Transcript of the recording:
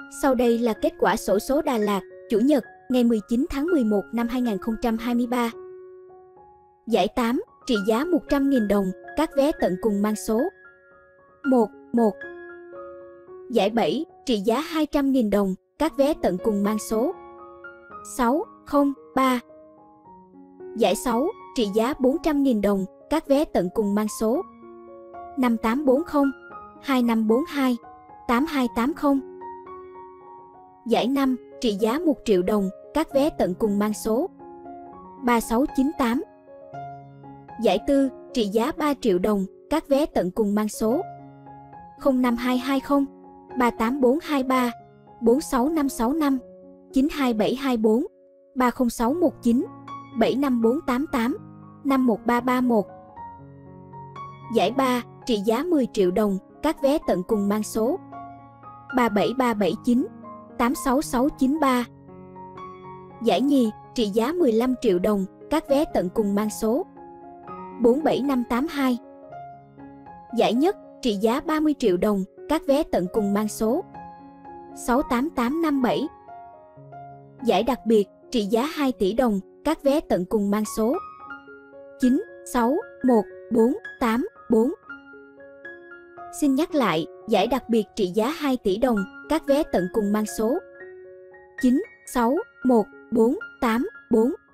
Sau đây là kết quả xổ số Đà Lạt, Chủ nhật, ngày 19 tháng 11 năm 2023. Giải 8, trị giá 100.000 đồng, các vé tận cùng mang số 11. Giải 7, trị giá 200.000 đồng, các vé tận cùng mang số 603. Giải 6, trị giá 400.000 đồng, các vé tận cùng mang số 5840, 2542, 8280. Giải 5, trị giá 1 triệu đồng, các vé tận cùng mang số 3698. Giải 4, trị giá 3 triệu đồng, các vé tận cùng mang số 05220, 38423, 46565, 92724, 30619, 75488, 51331. Giải 3, trị giá 10 triệu đồng, các vé tận cùng mang số 37379, 86693. Giải nhì, trị giá 15 triệu đồng, các vé tận cùng mang số 47582. Giải nhất, trị giá 30 triệu đồng, các vé tận cùng mang số 68857. Giải đặc biệt, trị giá 2 tỷ đồng, các vé tận cùng mang số 961484. Xin nhắc lại, giải đặc biệt trị giá 2 tỷ đồng, các vé tận cùng mang số 961484.